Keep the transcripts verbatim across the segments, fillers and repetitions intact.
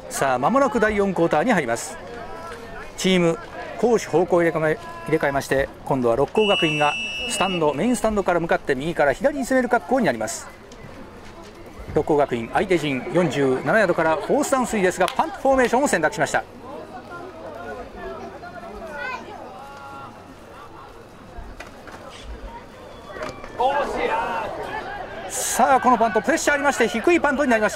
さあ間もなくだいよんクォーターに入ります。チーム攻守方向を入れ替え入れ替えまして、今度は六甲学院がスタンドメインスタンドから向かって右から左に攻める格好になります。六甲学院相手陣よんじゅうななヤードからフォースダウンスリーですが、パントフォーメーションを選択しました。さあこのパントプレッシャーありまして低いパントになりました。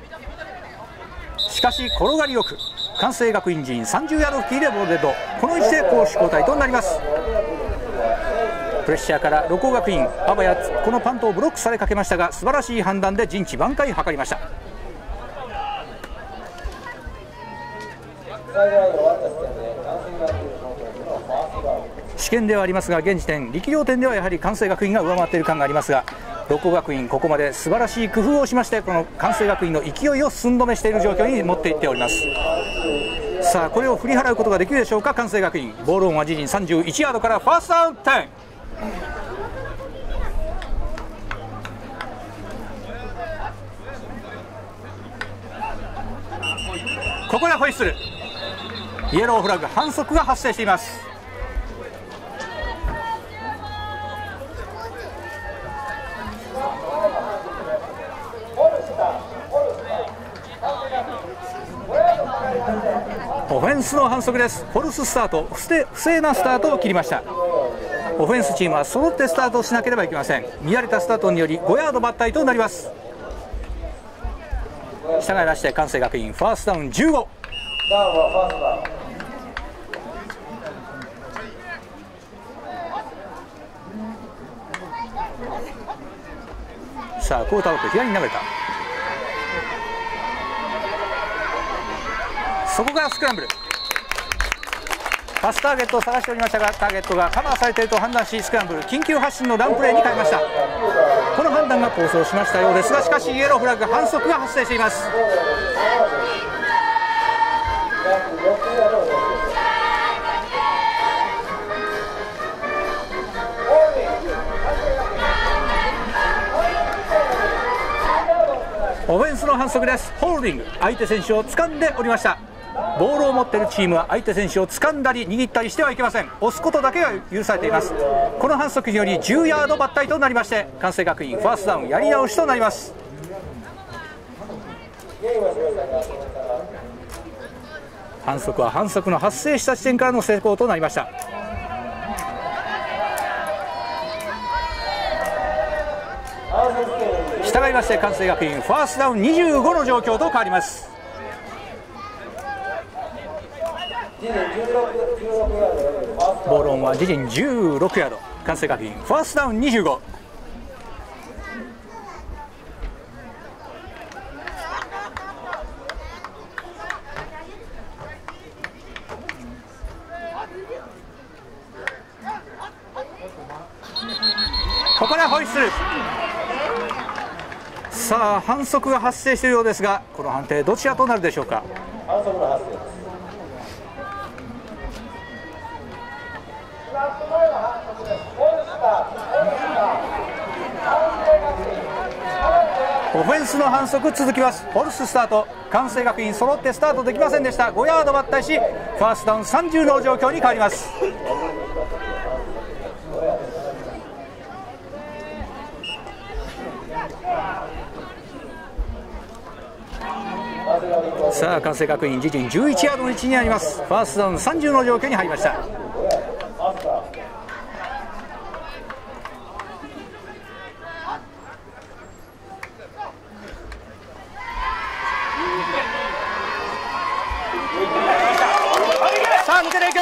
しかし転がりよく関西学院陣さんじゅうヤード付近でボールデッド、この位置で攻守交代となります。プレッシャーから六甲学院あばやこのパントをブロックされかけましたが、素晴らしい判断で陣地挽回を図りました。試験ではありますが、現時点力量点ではやはり関西学院が上回っている感がありますが、六甲学院ここまで素晴らしい工夫をしまして、この関西学院の勢いを寸止めしている状況に持っていっております。さあこれを振り払うことができるでしょうか。関西学院ボールオンは自陣さんじゅういちヤードからファーストダウンじゅう。ここでホイッスル、イエローフラグ、反則が発生しています。オフェンスの反則です。フォルススタート、不正、不正なスタートを切りました。オフェンスチームは揃ってスタートをしなければいけません。乱れたスタートによりごヤード抜体となります。従いまして関西学院ファーストダウンじゅうご。さあクォーターアウト左に投げた、そこからスクランブル、パスターゲットを探しておりましたが、ターゲットがカバーされていると判断し、スクランブル緊急発進のランプレーに変えました。この判断が功をしましたようですが、しかしイエローフラッグ、反則が発生しています。オフェンスの反則です。ホールディング、相手選手を掴んでおりました。ボールを持っているチームは相手選手を掴んだり握ったりしてはいけません。押すことだけが許されています。この反則によりじゅうヤード抜体となりまして、関西学院ファーストダウンやり直しとなります。反則は反則の発生した地点からの成功となりました。従いまして関西学院ファーストダウンにじゅうごの状況と変わります。ボールオンは自陣じゅうろくヤード、関西学院ファーストダウンにじゅうご。ここでホイッスル。さあ反則が発生しているようですが、この判定どちらとなるでしょうか。反則の発生です。オフェンスの反則続きます。フォルススタート、関西学院揃ってスタートできませんでした。ごヤード抜体し、ファーストダウンさんじゅうの状況に変わります。さあ関西学院自陣じゅういちヤードの位置にあります。ファーストダウンさんじゅうの状況に入りました。さあ抜けていく、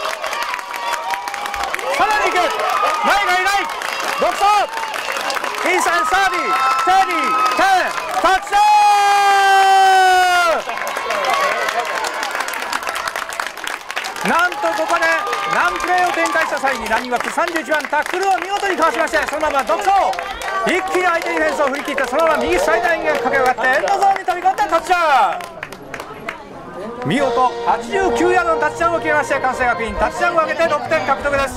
さらにいく、前がいない、独走、インサイドサービー、サービー、テン、タッチダウン。なんとここでランプレーを展開した際にランニングバックさんじゅういちばんタックルを見事にかわしまして、そのまま独走、一気に相手ディフェンスを振り切って、そのまま右サイドラインが駆け上がってエンドゾーンに飛び込んだタッチダウン。見事はちじゅうきゅうヤードのタッチダウンを決めまして、関西学院タッチダウンを上げてろくてん獲得です。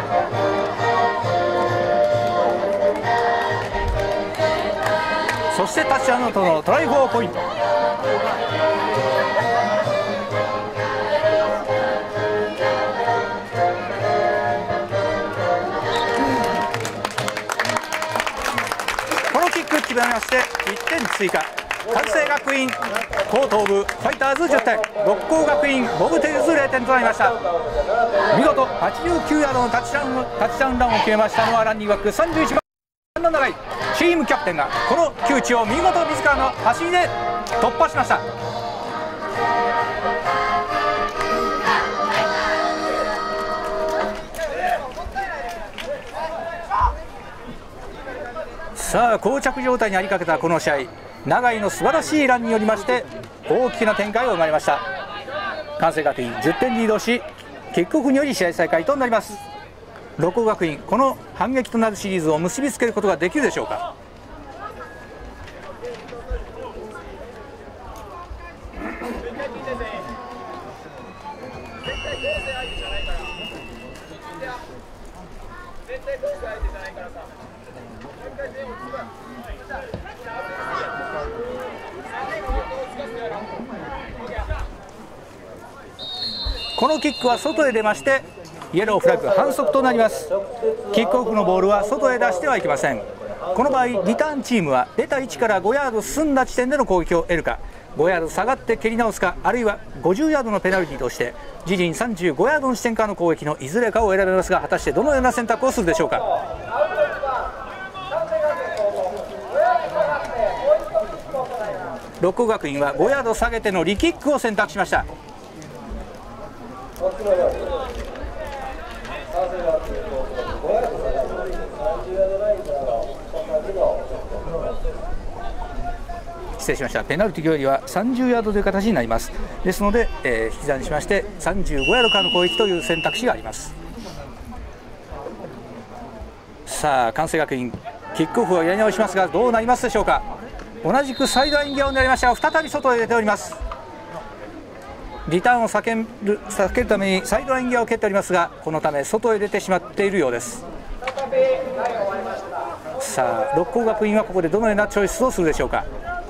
そししてタッチアウトのトライフォーポイント。このキック決めましていってん追加。関西学院高等部ファイターズじゅってん、六甲学院ボブテイルズれいてんとなりました。見事はちじゅうきゅうヤードのタッチダウンタッチダウンランを決めましたのはランニングバックさんじゅういちばんの長井。チームキャプテンがこの窮地を見事自らの走りで突破しました。さあ膠着状態にありかけたこの試合、永井の素晴らしいランによりまして大きな展開が生まれました。関西学院じゅってんリードしキックオフにより試合再開となります。六甲学院この反撃となるシリーズを結びつけることができるでしょうか。このキックは外へ出ましてイエローフラッグ反則となります。キックオフのボールは外へ出してはいけません。この場合リターンチームは出た位置からごヤード進んだ地点での攻撃を得るか、ごヤード下がって蹴り直すか、あるいはごじゅうヤードのペナルティとして自陣さんじゅうごヤードの地点からの攻撃のいずれかを選べますが、果たしてどのような選択をするでしょうか。六甲学院はごヤード下げてのリキックを選択しました。失礼しました。ペナルティよりはさんじゅうヤードという形になります。ですので、えー、引き算しましてさんじゅうごヤードからの攻撃という選択肢があります。さあ関西学院キックオフをやり直しますがどうなりますでしょうか。同じくサイドライン際を狙いましたが再び外へ出ております。リターンを避ける、避けるためにサイドライン際を蹴っておりますが、このため外へ出てしまっているようです。さあ六甲学院はここでどのようなチョイスをするでしょうか。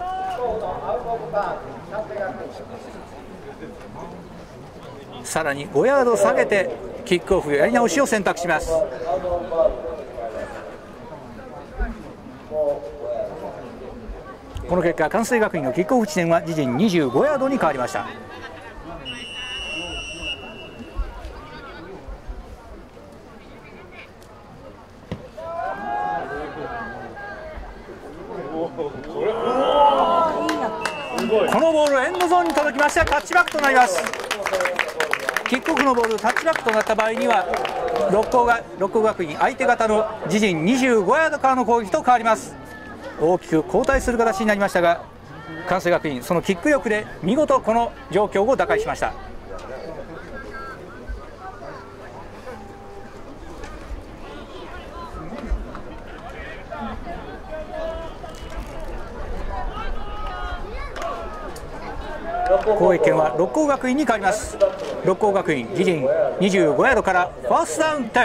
さらにごヤード下げてキックオフやり直しを選択します。この結果関西学院のキックオフ地点は自陣にじゅうごヤードに変わりました。このボールエンドゾーンに届きましてタッチバックとなります。キックオフのボールタッチバックとなった場合には六甲が六甲学院相手方の自陣にじゅうごヤードからの攻撃と変わります。大きく後退する形になりましたが関西学院そのキック力で見事この状況を打開しました。攻撃権は六甲学院に変わります。六甲学院自陣にじゅうごヤードからファーストダウンテン。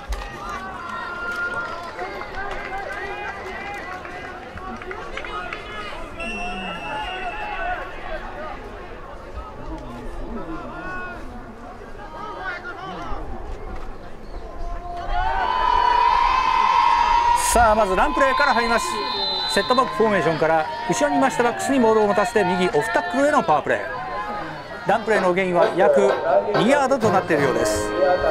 さあまずランプレーから入ります。セットバックフォーメーションから後ろにいましたバックスにボールを持たせて右オフタックルへのパワープレー。ランプレーのゲインは約にヤードとなっているようです。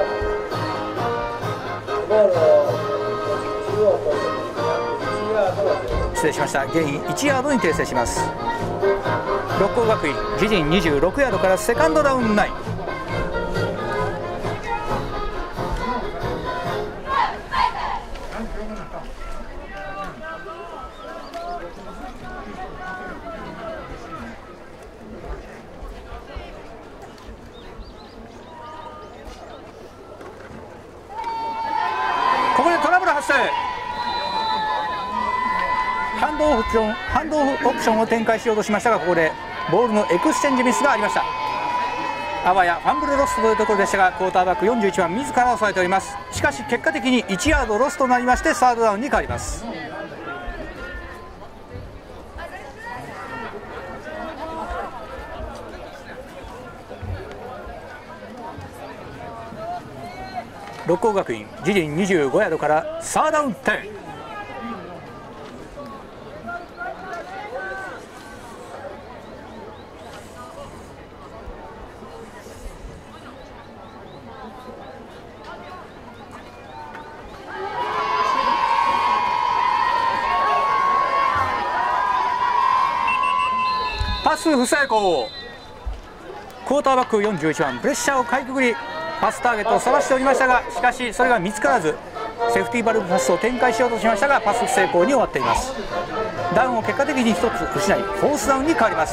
失礼しました。ゲインいちヤードに訂正します。六甲学院自陣にじゅうろくヤードからセカンドダウンナイン。ここでトラブル発生。ハンドオフオプションハンドオフオプションを展開しようとしましたがここでボールのエクスチェンジミスがありました。あわやファンブルロストというところでしたがクォーターバックよんじゅういちばん自ら抑えております。しかし結果的にいちヤードロスとなりましてサードダウンに変わります。 六甲学院自陣にじゅうごヤードからサーダウンテン。パス不成功。クォーターバックよんじゅういちばんプレッシャーをかいくぐりパスターゲットを探しておりましたが、しかしそれが見つからずセーフティーバルブパスを展開しようとしましたがパス不成功に終わっています。ダウンを結果的にひとつ失いフォースダウンに変わります。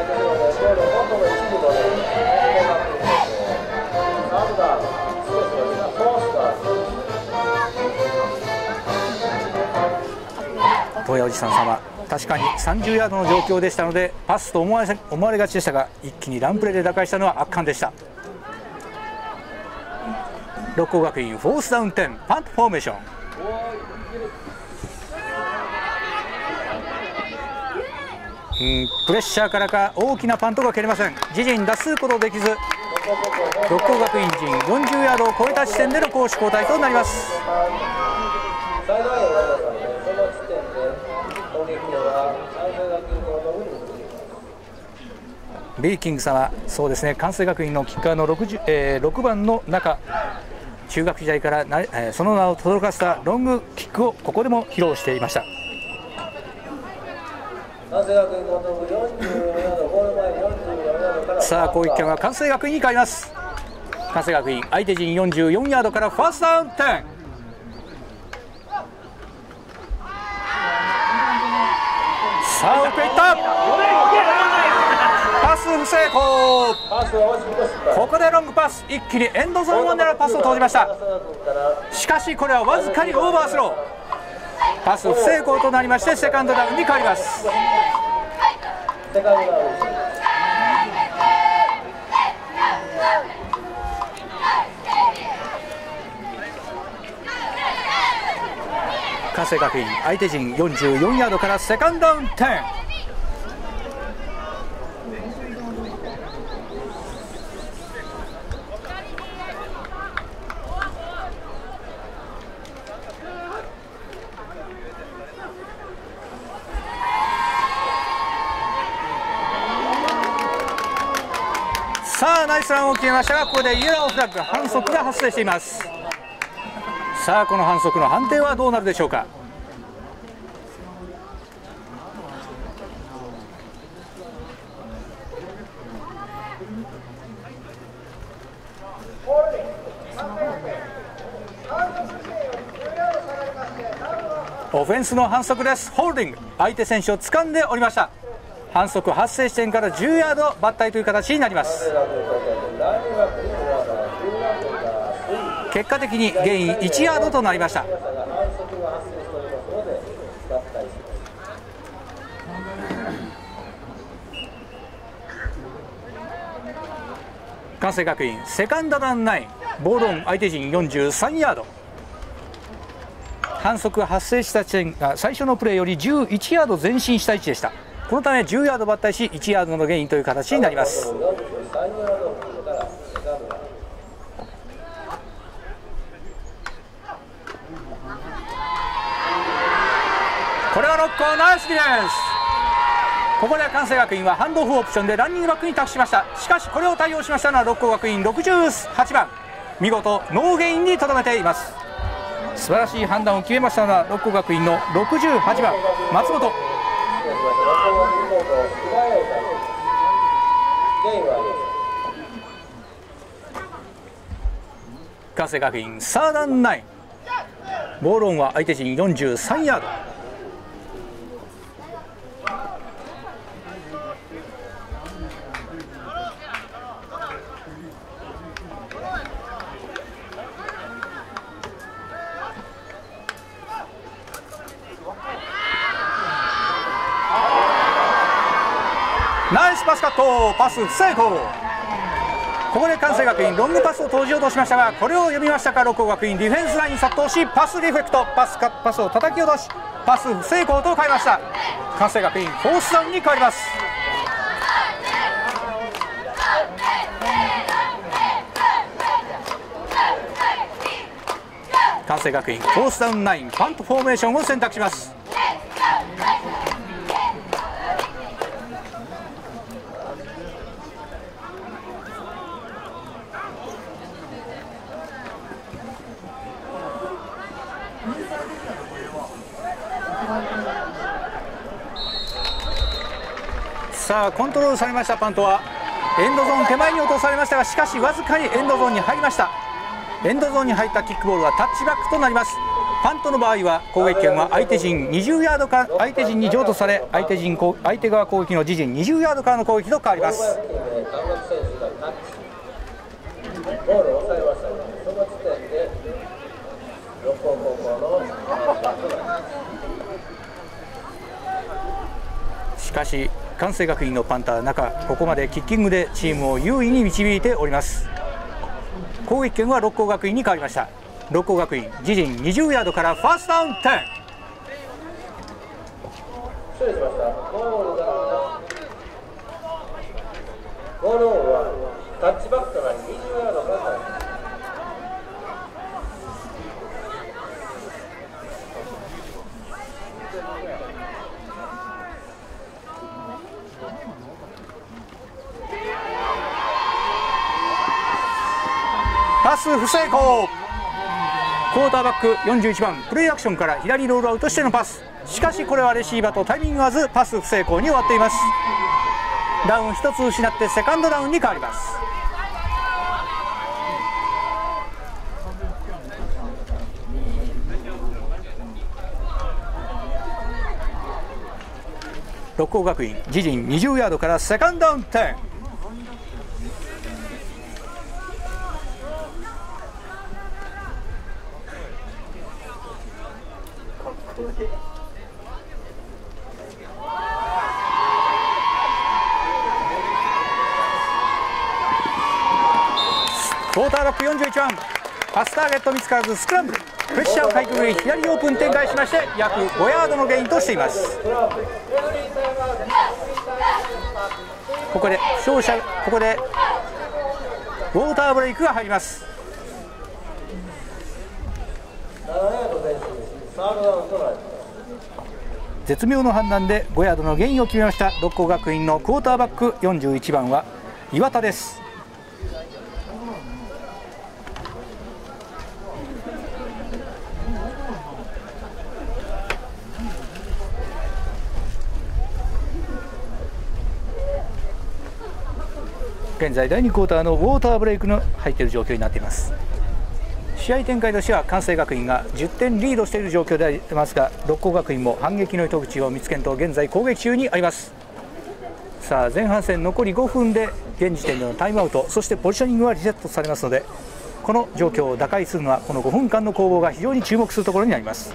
東野おじさん様、確かにさんじゅうヤードの状況でしたのでパスと思われ、思われがちでしたが、一気にランプレーで打開したのは圧巻でした。六甲学院フォースダウンテンパントフォーメーション。うんプレッシャーからか大きなパントが蹴れません。自陣脱することできず六甲学院陣よんじゅうヤードを超えた時点での攻守交代となります。ビーキング様、そうですね、関西学院のキッカーの ろくじゅう、えー、ろくばんの中、中学時代からな、えー、その名を轟かせたロングキックをここでも披露していました。さあ攻撃権は関西学院に変わります。関西学院相手陣よんじゅうよんヤードからファーストダウンテン。さあ奥へいった。パス不成功。ここでロングパス、一気にエンドゾーンを狙うパスを投じました。しかしこれはわずかにオーバースロー、パス不成功となりましてセカンドダウンに変わります。関西学院相手陣よんじゅうよんヤードからセカンドダウンテン。さあナイスランを決めましたが、ここでイエローフラッグ反則が発生しています。さあこの反則の判定はどうなるでしょうか。オフェンスの反則です。ホールディング、相手選手を掴んでおりました。反則発生地点からじゅうヤード抜体という形になります。結果的にゲインいちヤードとなりました。関西学院セカンドダウンナイン、ボールオン相手陣よんじゅうさんヤード。反則が発生した地点が最初のプレーよりじゅういちヤード前進した位置でした。このためじゅうヤード抜体しいちヤードのゲインという形になります。これはノックオン、ナイスディフェンス。ここで関西学院はハンドオフオプションでランニングバックに託しました。しかしこれを対応しましたのは六甲学院ろくじゅうはちばん、見事ノーゲインにとどめています。素晴らしい判断を決めましたのは六甲学院のろくじゅうはちばん松本。関西学院サーダンナイン、ボールオンは相手陣よんじゅうさんヤード。ナイスパスカット、パス不成功。ここで関西学院ロングパスを投じようとしましたが、これを読みましたか六甲学院ディフェンスライン殺到しパスリフレクト、パスカパスを叩き落としパス不成功と変えました。関西学院フォースダウンに変わります。 関西学院フォースダウンナインパントフォーメーションを選択します。さあコントロールされましたパントはエンドゾーン手前に落とされましたが、しかしわずかにエンドゾーンに入りました。エンドゾーンに入ったキックボールはタッチバックとなります。パントの場合は攻撃権は相手陣にじゅうヤードから相手陣に譲渡され、相手陣相手側攻撃の自陣にじゅうヤードからの攻撃と変わります。しかし関西学院のパンター中、ここまでキッキングでチームを優位に導いております。攻撃権は六甲学院に変わりました。六甲学院自陣にじゅうヤードからファーストダウンじゅう。失礼しました。ボールオンはタッチバックとなりにじゅうヤードから変わります。パス不成功。クォーターバックよんじゅういちばんプレーアクションから左ロールアウトしてのパス、しかしこれはレシーバーとタイミング合わずパス不成功に終わっています。ダウンひとつ失ってセカンドダウンに変わります。六甲学院自陣にじゅうヤードからセカンドダウンじゅう。クォーターバックよんじゅういちばんパスターゲット見つからずスクランブル、プレッシャーをかいくぐり左オープン展開しまして約ごヤードのゲインとしています。ここで負傷者ここでウォーターブレイクが入ります。絶妙の判断でごヤードのゲインを決めました六甲学院のクォーターバックよんじゅういちばんは岩田です。現在だいにクォーターのウォーターブレイクの入っている状況になっています。試合展開としては関西学院がじゅってんリードしている状況でありますが、六甲学院も反撃の糸口を見つけんと現在攻撃中にあります。さあ前半戦残りごふんで現時点でのタイムアウト、そしてポジショニングはリセットされますので、この状況を打開するのはこのごふんかんの攻防が非常に注目するところになります。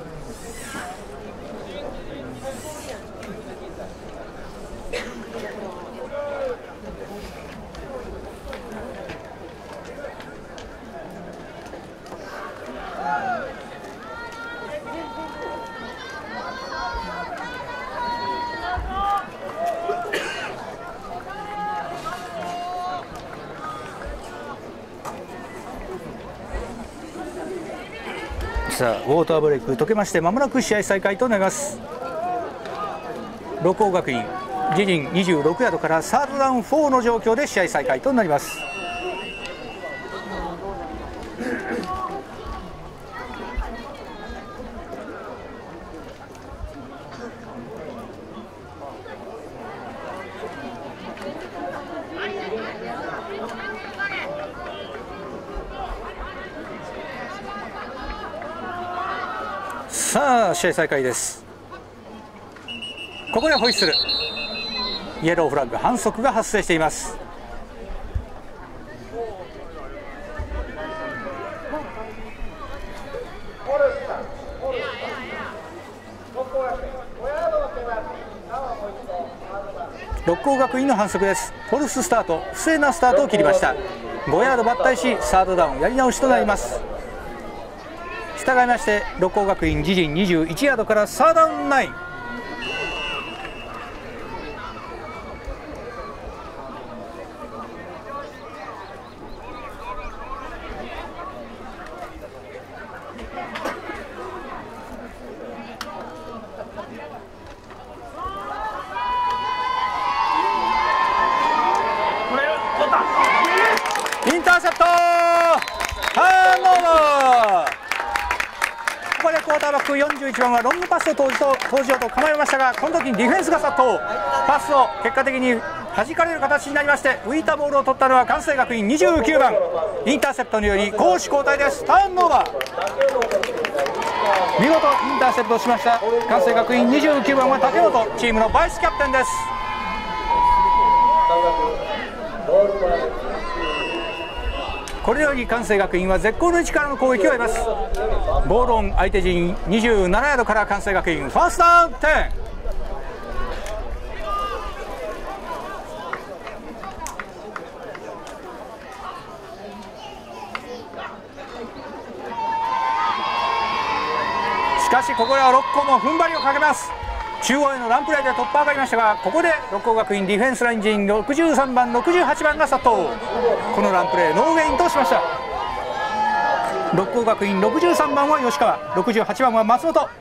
さあウォーターブレイク解けましてまもなく試合再開となります。六甲学院自陣にじゅうろくヤードからサードダウンよんの状況で試合再開となります。さあ試合再開です。ここでホイッスル、イエローフラッグ反則が発生しています。六甲学院の反則です。フォルススタート、不正なスタートを切りました。ごヤード抜体しサードダウンやり直しとなります。従いまして六甲学院自陣にじゅういちヤードからサードダウンナイン。 ーセプト、ターンオーバー。ここでクォーターバックよんじゅういちばんはロングパスを投じと投じようと構えましたが、この時にディフェンスが殺到、パスを結果的に弾かれる形になりまして、浮いたボールを取ったのは関西学院にじゅうきゅうばん、インターセプトにより攻守交代です。ターンオーバー、見事インターセプトしました関西学院にじゅうきゅうばんは竹本、チームのバイスキャプテンです。これより関西学院は絶好の位置からの攻撃を得ます。ボールオン相手陣にじゅうななヤードから関西学院ファーストダウンじゅう。しかしここでは六甲も踏ん張りをかけます。中央へのランプレーで突破がありましたが、ここで六甲学院ディフェンスライン陣ろくじゅうさんばんろくじゅうはちばんが殺到。このランプレーノーゲインとしました。六甲学院ろくじゅうさんばんは吉川、ろくじゅうはちばんは松本。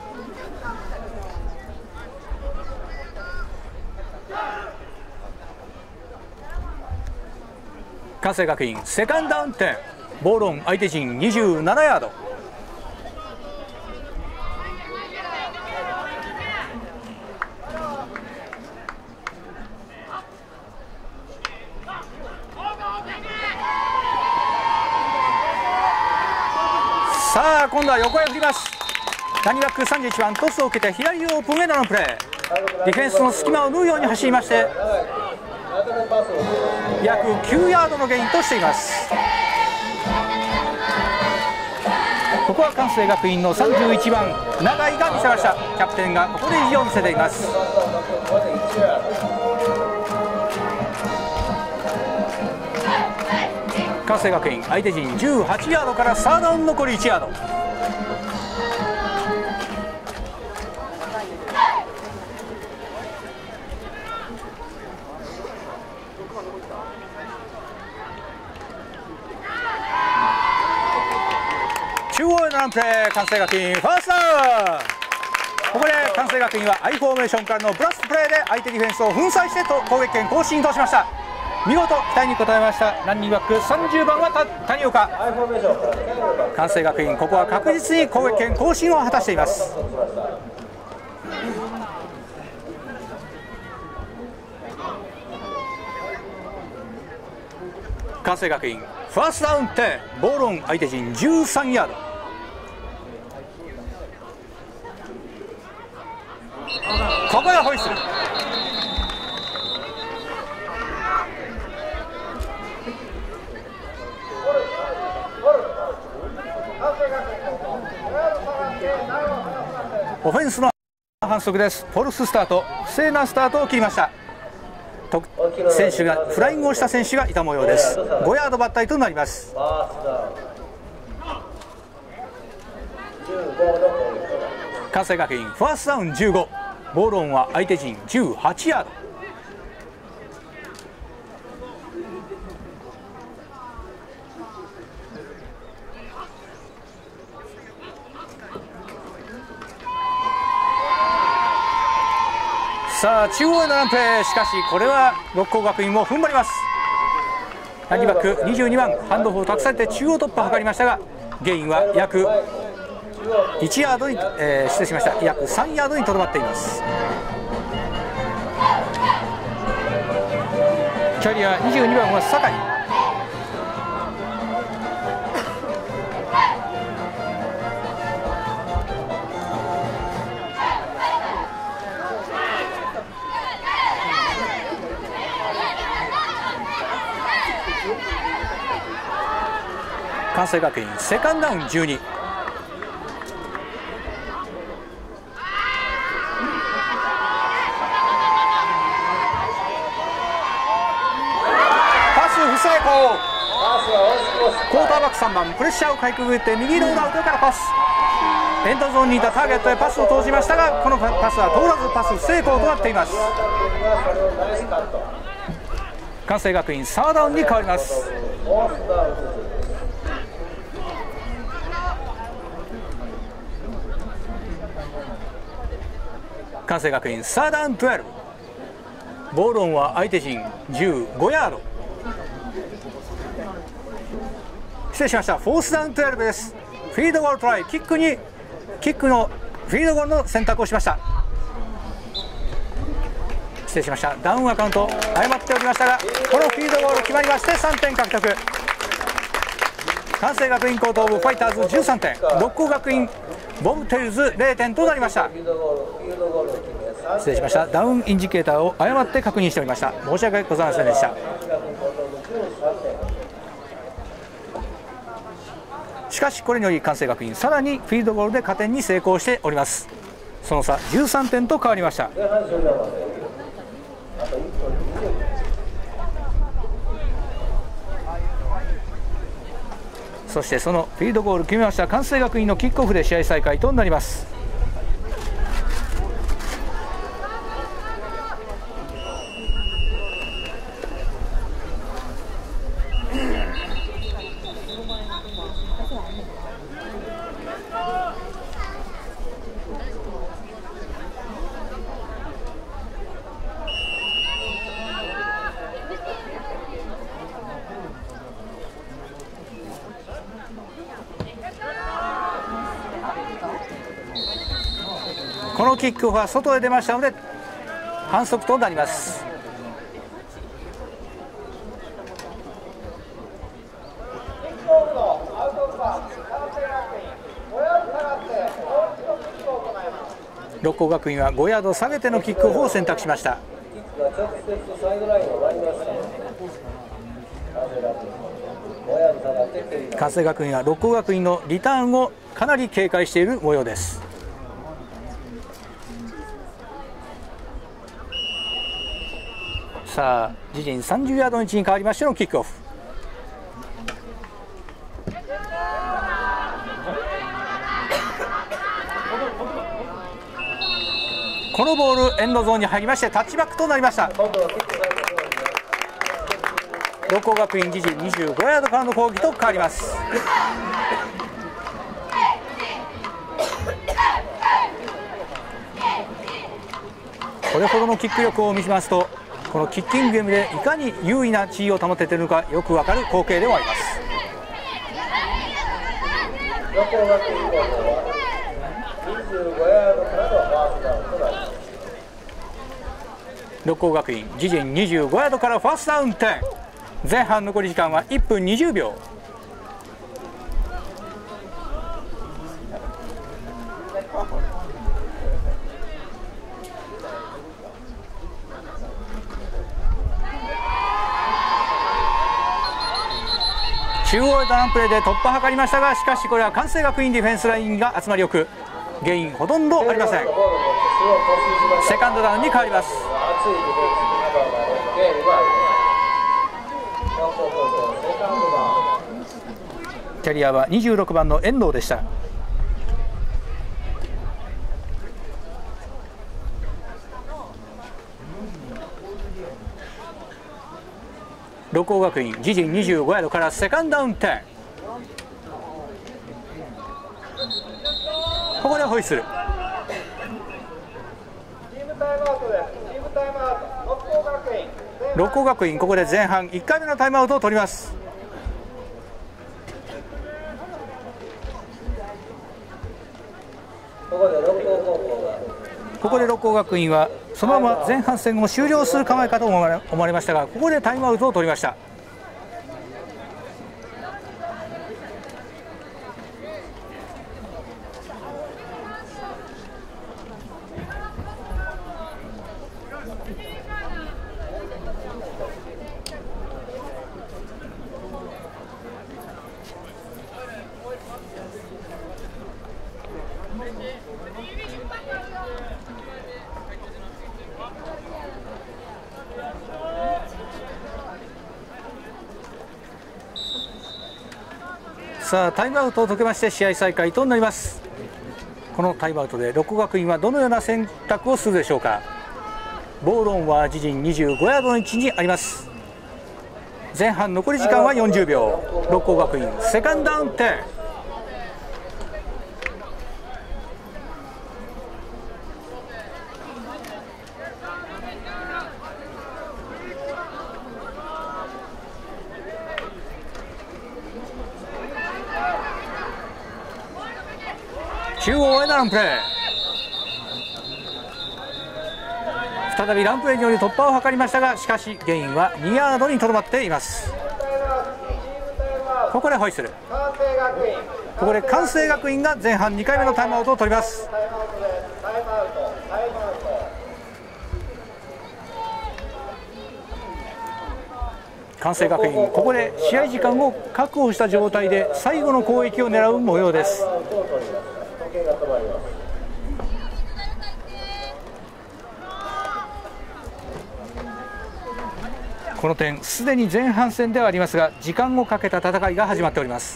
関西学院セカンドダウンじゅう、ボールオン相手陣にじゅうななヤード。さあ今度は横へ振ります。ランニングバックさんじゅういちばん、トスを受けて左オープンへのプレー、ディフェンスの隙間を縫うように走りまして、約きゅうヤードのゲインとしています。ここは関西学院のさんじゅういちばん永井が見せました。キャプテンがここで意地を見せています。関西学院相手陣じゅうはちヤードからサードオン残りいちヤード。中央へのランプレー、関西学院ファーストダウン。ここで関西学院は アイ フォーメーションからのブラストプレーで相手ディフェンスを粉砕して攻撃権更新としました。見事期待に応えましたランニングバックさんじゅうばんは谷岡。関西学院ここは確実に攻撃権更新を果たしています。関西学院ファーストダウンじゅう、ボールオン相手陣じゅうさんヤード。ここでホイッスル。オフェンスの反則です。フォルススタート、不正なスタートを切りました。選手がフライングをした選手がいた模様です。ごヤード抜体となります。関西学院ファーストダウンじゅうご、ボールオンは相手陣じゅうはちヤード。さあ中央へのランプレー、しかしこれは六甲学院も踏ん張ります。ランニングバックにじゅうにばん、ハンドオフを託されて中央突破を図りましたが、ゲインは約いちヤードに、えー、失礼しました、約さんヤードにとどまっています。キャリアにじゅうにばんは酒井。関西学院セカンドダウンじゅうに。パス不成功。クォーターバックさんばん、プレッシャーをかいくぐって右ロールアウトからパス、エンドゾーンにいたターゲットへパスを投じましたが、このパスは通らずパス不成功となっています。関西学院サードダウンに変わります。関西学院サードダウンじゅうに、ボールオンは相手陣じゅうごヤード。 失礼しました。フォースダウンじゅうにです。フィールドゴールトライ、キックにキックのフィールドゴールの選択をしました。失礼しました。ダウンアカウント誤っておりましたが、このフィールドゴール決まりましてさんてん獲得。関西学院高等部ファイターズじゅうさんてん、六甲学院ボブテイルズれいてんとなりました。失礼しました。ダウンインジケーターを誤って確認しておりました。申し訳ございませんでした。しかしこれにより関西学院さらにフィールドゴールで加点に成功しております。その差じゅうさんてんと変わりました。そしてそのフィールドゴール決めました関西学院のキックオフで試合再開となります。このキックオフは外へ出ましたので反則となります。六甲学院はごヤード下げてのキックオフを選択しました。関西学院は六甲学院のリターンをかなり警戒している模様です。さあ自陣さんじゅうヤードの位置に変わりましてのキックオフ。このボールエンドゾーンに入りましてタッチバックとなりました。六甲学院自陣にじゅうごヤードからの攻撃と変わります。これほどのキック力を見せますとこのキッキングゲームでいかに優位な地位を保てているのかよくわかる光景でもあります。六甲学院自陣にじゅうごヤードからファーストダウンじゅう。前半残り時間はいっぷんにじゅうびょう。中央へダウンプレーで突破を図りましたが、しかしこれは関西学院ディフェンスラインが集まりよく原因ほとんどありません。セカンドダウンに変わります。キャリアはにじゅうろくばんの遠藤でした。六甲学院自陣にじゅうごヤードからセカンドダウンじゅう。ここでホイッスル。六甲学院ここで前半いっかいめのタイムアウトを取ります。ここで六甲学院はそのまま前半戦を終了する構えかと思われましたが、ここでタイムアウトを取りました。さあタイムアウトを解けまして試合再開となります。このタイムアウトで六甲学院はどのような選択をするでしょうか。ボールオンは自陣にじゅうごヤードの位置にあります。前半残り時間はよんじゅうびょう。六甲学院セカンドダウンじゅう。 中央へのランプレー、再びランプレーにより突破を図りましたが、しかしゲインはにヤードにとどまっています。ここでホイッスル、ここで関西学院が前半にかいめのタイムアウトを取ります。関西学院、ここで試合時間を確保した状態で最後の攻撃を狙う模様です。この点すでに前半戦ではありますが、時間をかけた戦いが始まっております。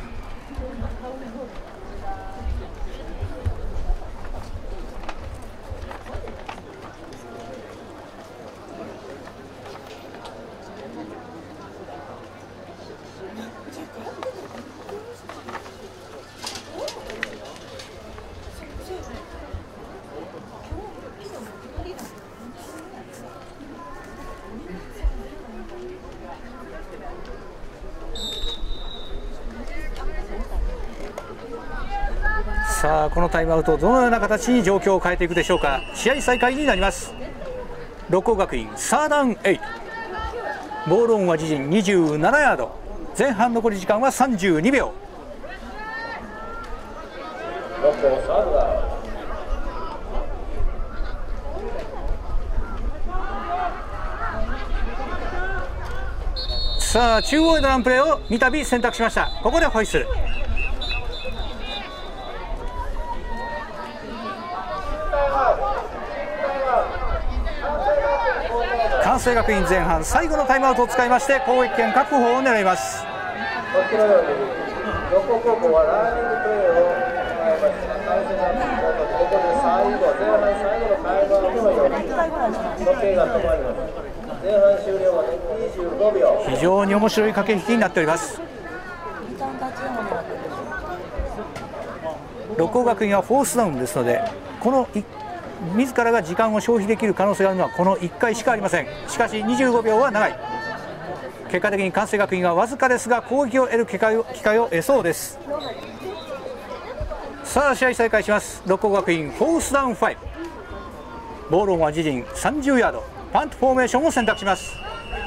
さあこのタイムアウトどのような形に状況を変えていくでしょうか。試合再開になります。六甲学院サーダウンエイト、ボールオンは自陣にじゅうななヤード、前半残り時間はさんじゅうにびょう。さあ中央へのランプレーを三度選択しました。ここでホイッスル、関西学院前半最後のタイムアウトを使いまして攻撃権確保を狙います。非常に面白い駆け引きになっております。六甲学院はフォースダウンですので、この自らが時間を消費できる可能性があるのはこのいっかいしかありません。しかしにじゅうごびょうは長い。結果的に関西学院はわずかですが攻撃を得る機会を機会を得そうです。さあ試合再開します。六甲学院フォースダウンファイブ、ボールオンは自陣さんじゅうヤード、パントフォーメーションを選択します。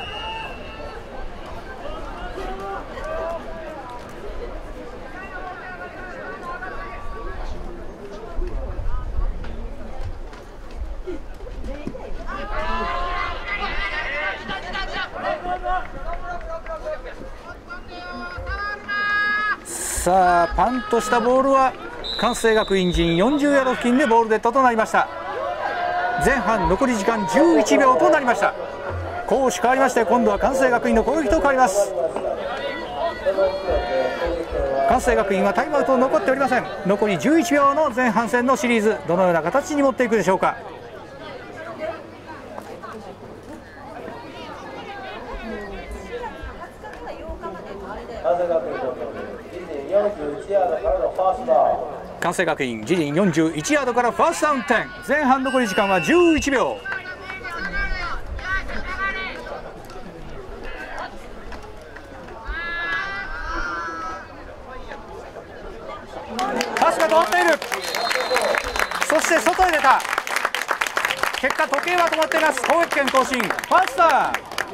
さあパンとしたボールは関西学院陣よんじゅうヤード付近でボールデッドとなりました。前半残り時間じゅういちびょうとなりました。攻守変わりまして今度は関西学院の攻撃と変わります。関西学院はタイムアウト残っておりません。残りじゅういちびょうの前半戦のシリーズ、どのような形に持っていくでしょうか。関西学院自陣よんじゅういちヤードからファーストダウンじゅう、前半残り時間はじゅういちびょう。パスが通っている。そして外へ出た。結果時計は止まっています。攻撃権更新、ファースター。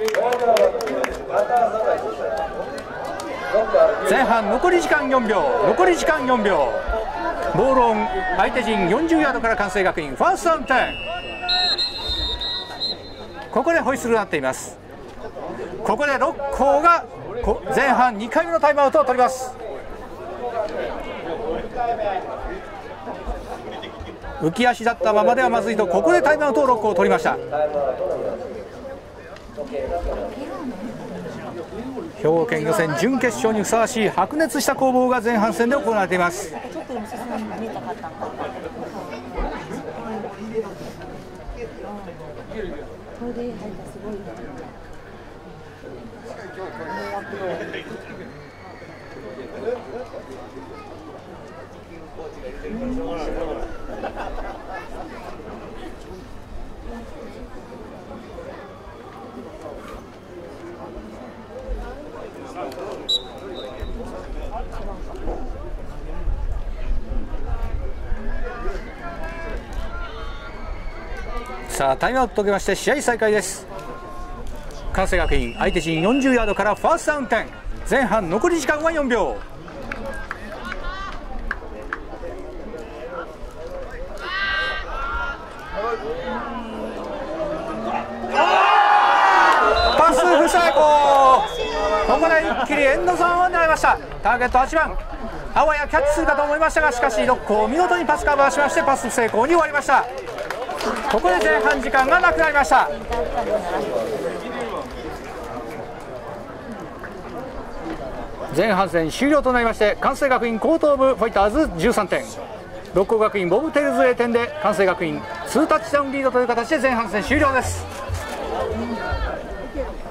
前半残り時間よんびょう、残り時間よんびょう、ボールオン相手陣よんじゅうヤードから関西学院ファーストダウンじゅう。ここでホイッスルになっています。ここで六甲が前半にかいめのタイムアウトを取ります。浮き足だったままではまずいと、ここでタイムアウトを六甲を取りました。兵庫県予選準決勝にふさわしい白熱した攻防が前半戦で行われています。 さあタイムアウト解けまして試合再開です。関西学院相手陣よんじゅうヤードからファーストダウン点、前半残り時間はよんびょう。パス不成功。ここで一気にエンドゾーンを狙いました。ターゲットはちばん、あわやキャッチするかと思いましたが、しかしろっこを見事にパスカバーしましてパス不成功に終わりました。ここで前半時間がなくなりました。前半戦終了となりまして、関西学院高等部ファイターズじゅうさんてん、六甲学院ボブテールズぜろてんで関西学院にタッチダウンリードという形で前半戦終了です。